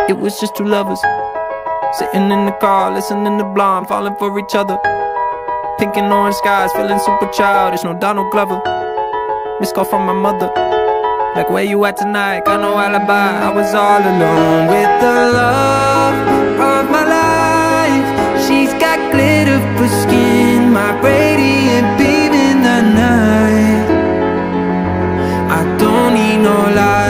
It was just two lovers sitting in the car, listening to Blonde, falling for each other. Pink and orange skies, feeling super childish, no Donald Glover. Missed call from my mother, like, where you at tonight? Got no alibi. I was all alone with the love of my life. She's got glitter for skin, my radiant beam in the night. I don't need no light.